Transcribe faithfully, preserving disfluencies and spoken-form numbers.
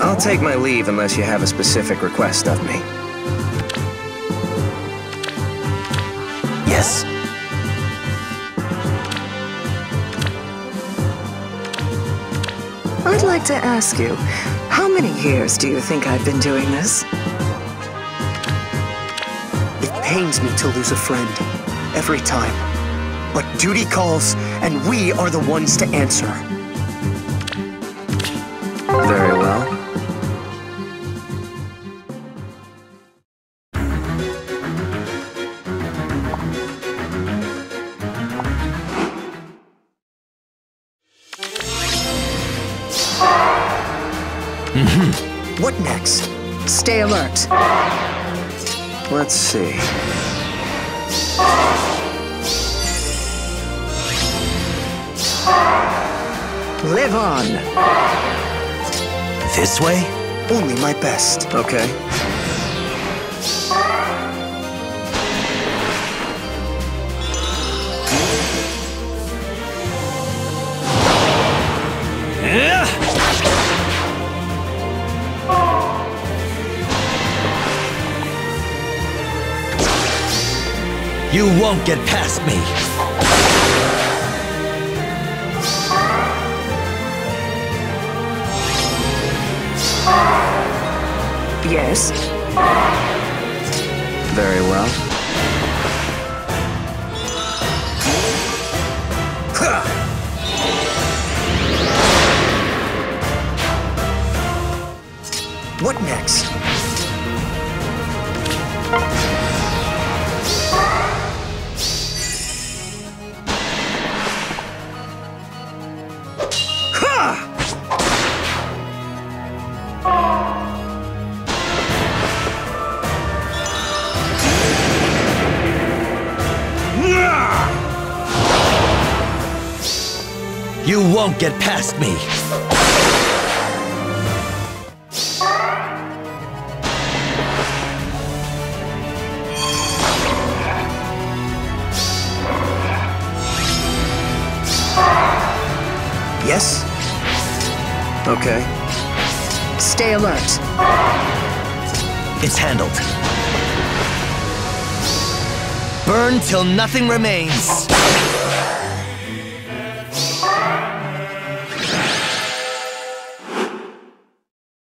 I'll take my leave unless you have a specific request of me. Yes. I'd like to ask you, how many years do you think I've been doing this? It pains me to lose a friend, every time. But duty calls, and we are the ones to answer. Very well. Mm-hmm. What next? Stay alert. Let's see. Live on. This way? Only my best. Okay. You won't get past me. Yes? Very well. What next? You won't get past me. Yes? Okay. Stay alert. It's handled. Burn till nothing remains.